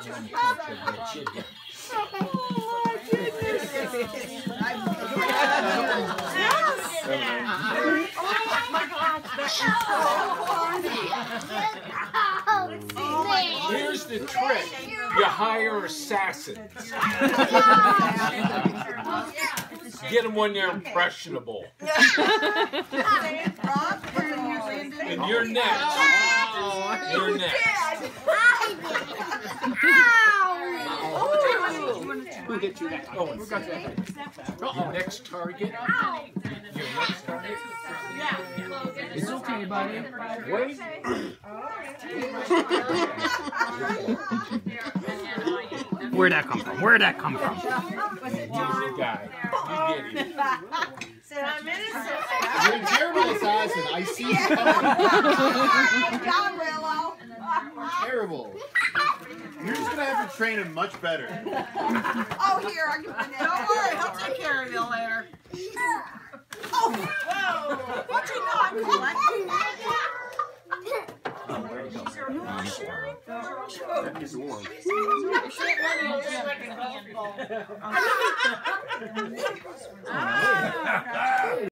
Here's the trick. You hire assassins. Get them when they're impressionable. And you're next. You're next. We'll get you that. Oh, your next target. Your next target. It's okay, buddy. Wait. Where'd that come from? Where'd that come from? He's the guy. You get him. You're a terrible assassin. I see you coming. Terrible. You're just gonna have to train him much better. Oh, here, I'll give him that. Don't worry, he'll take care of you later. Oh, whoa! What's he not? He's warm.